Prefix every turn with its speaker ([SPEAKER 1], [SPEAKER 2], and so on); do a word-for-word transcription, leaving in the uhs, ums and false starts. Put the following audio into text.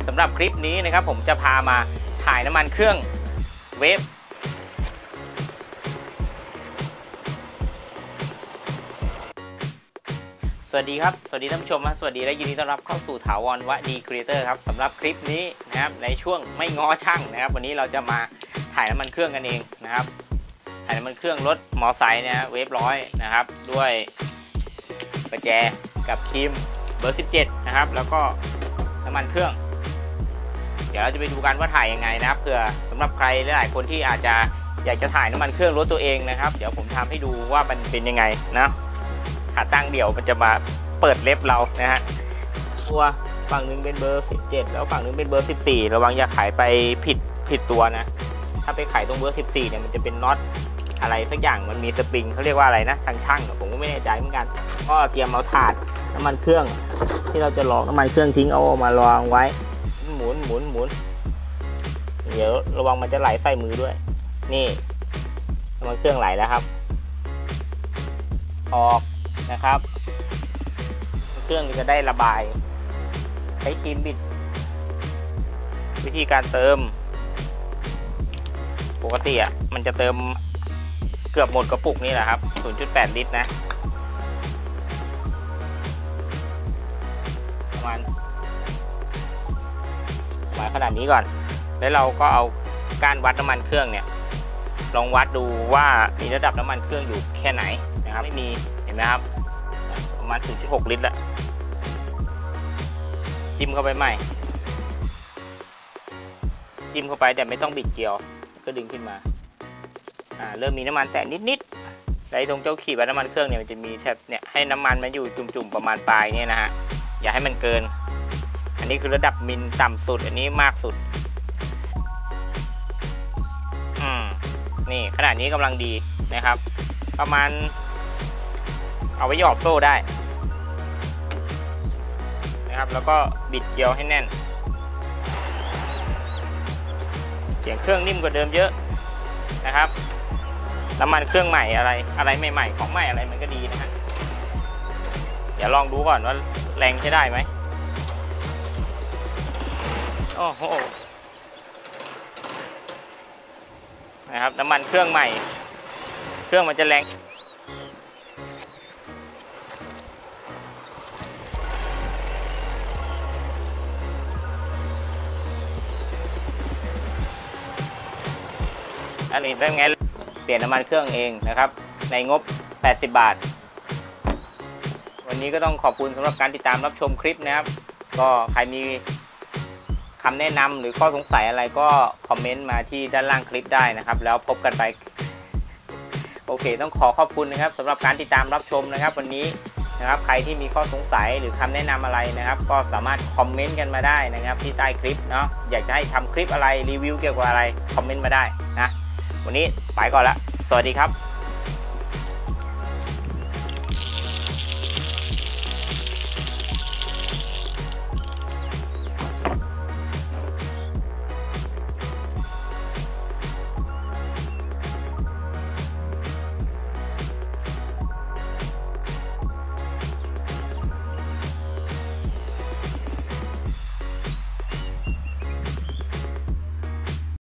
[SPEAKER 1] สำหรับคลิปนี้นะครับผมจะพามาถ่ายน้ำมันเครื่องเวฟสวัสดีครับสวัสดีท่านผู้ชมนะสวัสดีและยินดีต้อนรับเข้าสู่ถาวรวดีครีเอเตอร์ครับสำหรับคลิปนี้นะครับในช่วงไม่ง้อช่างนะครับวันนี้เราจะมาถ่ายน้ำมันเครื่องกันเองนะครับถ่ายน้ำมันเครื่องรถมอไซค์นะเวฟร้อยนะครับด้วยประแจกับครีมเบอร์สิบเจ็ดนะครับแล้วก็น้ำมันเครื่องเดี๋ยวเราจะไปดูกันว่าถ่ายยังไงนะครับเผื่อสำหรับใครหลายๆคนที่อาจจะอยากจะถ่ายน้ำมันเครื่องรถตัวเองนะครับเดี๋ยวผมทำให้ดูว่ามันเป็นยังไงนะขาตั้งเดี่ยวมันจะมาเปิดเล็บเรานะฮะตัวฝั่งนึงเป็นเบอร์สิบเจ็ดแล้วฝั่งนึงเป็นเบอร์สิบสี่ระวังอย่าขายไปผิดผิดตัวนะถ้าไปขายตรงเบอร์สิบสี่เนี่ยมันจะเป็นน็อตอะไรสักอย่างมันมีสปริงเขาเรียกว่าอะไรนะทางช่างผมก็ไม่แน่ใจเหมือนกันก็เตรียมเอาถาดน้ำมันเครื่องที่เราจะหลอกน้ำมันเครื่องทิ้งเอามารองไว้หมุนหมุนหมุนเดี๋ยวระวังมันจะไหลใส่มือด้วยนี่น้ำมันเครื่องไหลแล้วครับออกนะครับเครื่องจะได้ระบายใช้ครีมบิดวิธีการเติมปกติอ่ะมันจะเติมเกือบหมดกระปุกนี่แหละครับ ศูนย์จุดแปด ลิตรนะประมาณประมาณขนาดนี้ก่อนแล้วเราก็เอาก้านวัดน้ำมันเครื่องเนี่ยลองวัดดูว่ามีระดับน้ำมันเครื่องอยู่แค่ไหนนะครับไม่มีเห็นไหมครับประมาณ ศูนย์จุดหก ลิตรละจิ้มเข้าไปใหม่จิ้มเข้าไปแต่ไม่ต้องบิดเกลียวก็ดึงขึ้นมาอ่าเริ่มมีน้ำมันแตะนิดๆแล้วตรงเจ้าขีดวัดน้ำมันเครื่องเนี่ยมันจะมีแถบเนี่ยให้น้ำมันมันอยู่จุ่มๆประมาณปลายเนี่ยนะฮะอย่าให้มันเกินอันนี้คือระดับมิลต่ำสุดอันนี้มากสุดอืมนี่ขนาดนี้กำลังดีนะครับประมาณเอาไว้หยอกโซ่ได้นะครับแล้วก็บิดเกลียวให้แน่นเสียงเครื่องนิ่มกว่าเดิมเยอะนะครับน้ำมันเครื่องใหม่อะไรอะไรใหม่ๆของใหม่อะไรมันก็ดีนะฮะเดี๋ยวลองดูก่อนว่าแรงใช้ได้ไหมโอ้โหนะครับน้ำมันเครื่องใหม่เครื่องมันจะแรงอันนี้เป็นไงเปลี่ยนน้ำมันเครื่องเองนะครับในงบแปดสิบบาทวันนี้ก็ต้องขอบคุณสำหรับการติดตามรับชมคลิปนะครับก็ใครมีคำแนะนำหรือข้อสงสัยอะไรก็คอมเมนต์มาที่ด้านล่างคลิปได้นะครับแล้วพบกันไปโอเคต้องขอขอบคุณนะครับสำหรับการติดตามรับชมนะครับวันนี้นะครับใครที่มีข้อสงสัยหรือคำแนะนำอะไรนะครับก็สามารถคอมเมนต์กันมาได้นะครับที่ใต้คลิปเนาะอยากจะให้ทำคลิปอะไรรีวิวเกี่ยวกับอะไรคอมเมนต์มาได้นะวันนี้ไปก่อนละสวัสดีครับ